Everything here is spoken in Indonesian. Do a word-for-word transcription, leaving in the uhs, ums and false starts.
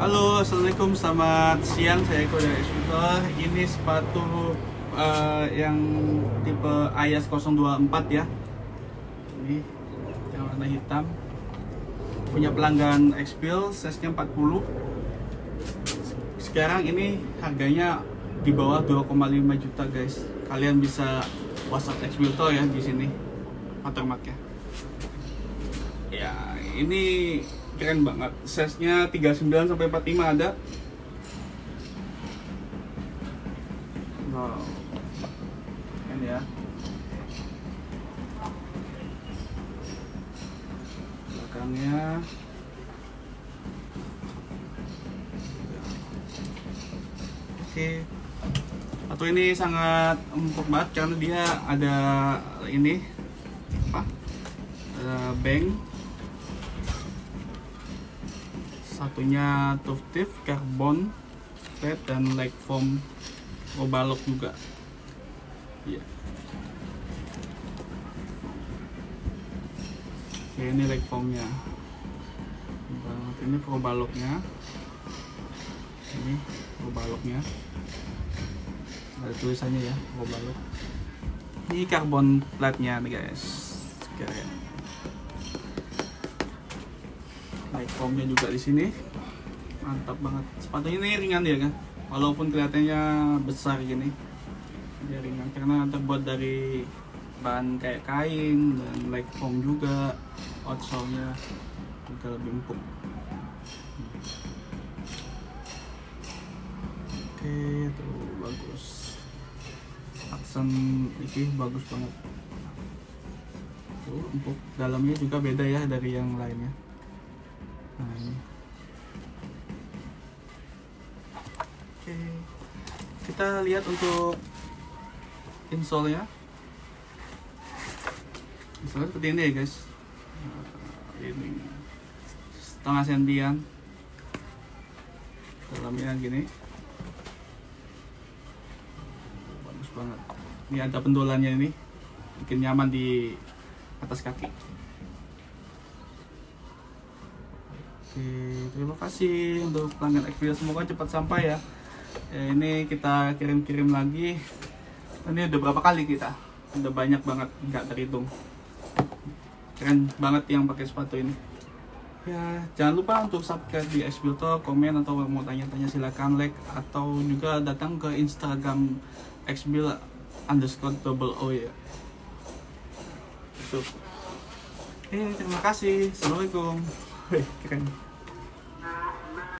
Halo, assalamualaikum, selamat siang. Saya Eko dari Exbitor. Ini sepatu uh, yang tipe I A S nol dua empat ya. Ini yang warna hitam. Punya pelanggan Xpil, size-nya empat puluh. Sekarang ini harganya di bawah dua koma lima juta guys. Kalian bisa WhatsApp Exbitor ya di sini. Watermark-nya. Ya, ini keren banget, size-nya tiga puluh sembilan sampai empat puluh lima ada. Wow, keren ya. Belakangnya oke, atau ini sangat empuk banget karena dia ada ini apa, ada bank. Satunya Tuftif, Carbon, Red, dan Like Foam Probalok juga. Iya. Oke, ini Like Foamnya. Ini Probaloknya. Ini Probaloknya. Ada tulisannya ya, Probalok. Ini Carbon platnya nih guys. Keren. Like foamnya juga di sini, mantap banget. Sepatu ini ringan ya kan, walaupun kelihatannya besar gini, dia ringan karena terbuat dari bahan kayak kain dan like foam juga. Outsole-nya juga lebih empuk. Oke, tuh bagus. Aksen ini bagus banget. Tuh empuk. Dalamnya juga beda ya dari yang lainnya. Nah, ini. Oke, kita lihat untuk insole-nya. Insole seperti ini ya guys. Nah, ini setengah sentian. Dalamnya gini. Bagus banget. Ini ada pendolannya ini, bikin nyaman di atas kaki. Oke, terima kasih untuk pelanggan Xpil, semoga cepat sampai ya. Ya, ini kita kirim-kirim lagi. Ini udah berapa kali kita? Udah banyak banget, nggak terhitung. Keren banget yang pakai sepatu ini. Ya, jangan lupa untuk subscribe di Exbitor, komen atau mau tanya-tanya silakan like atau juga datang ke Instagram Xbil underscore double O ya. Itu. Eh, terima kasih. Assalamualaikum. Wih, keren.